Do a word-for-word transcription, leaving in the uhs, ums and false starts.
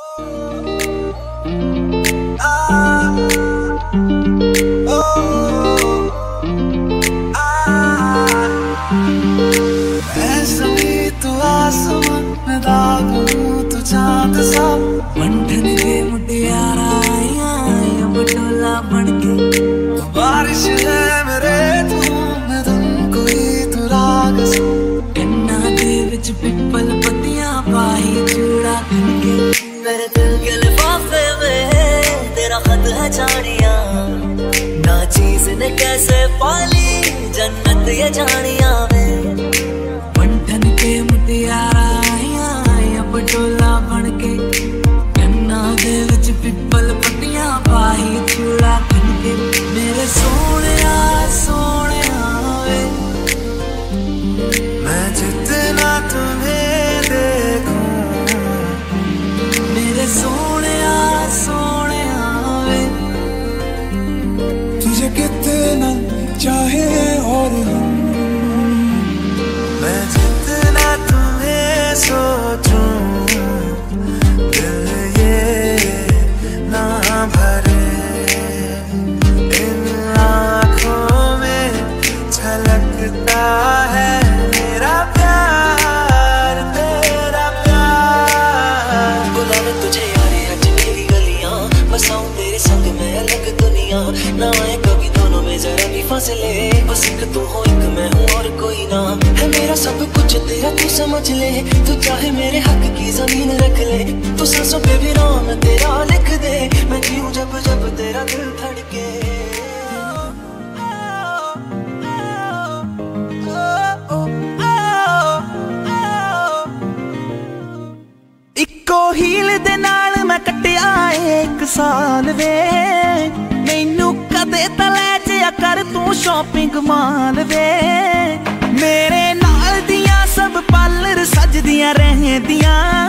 मंडन के मुटियारा आया बटोला बनके बारिश है मेरे तू मैं तुम कोई तू राग कन्ना दे विच पिपल पत्तियां पाई चूड़ा करके मेरे दिल के लिफाफे में तेरा खत है जानिया ना चीज ने कैसे पाली जन्नत ये जानिया में मंडन के मुटियारा आया बटोला बनके दे विच पिपल पत्तियां पाई चूड़ा करके मेरे सोनिया सोनिया वे मैं जितना तुम्हें देखूं मेरे सोनिया सोनिया वे तुझे कितना चाहे और हम मैं जितना तुम्हें सोचूं भरे इन आँखों में झलकता है मेरा प्यार तेरा प्यार बुलावे तुझे यारे आज मेरी गलियां बसाऊं तेरे संग में अलग दुनिया ना आए कभी दोनों में जरा भी फासले बस एक तू हो एक मैं हूँ और कोई ना है मेरा सब कुछ तेरा तू समझ ले तू चाहे मेरे हक की जमीन रख ले तू सांसों पे भी नाम तेरा लिख दे मैं जीऊं जब जब तेरा दिल धड़के इको हील दे नाल मैं कटिया एक साल वे मैनू कदे तले जिया कर तू शॉपिंग माल वे मेरे नाल दियां सब पार्लर सजदियां रहदियां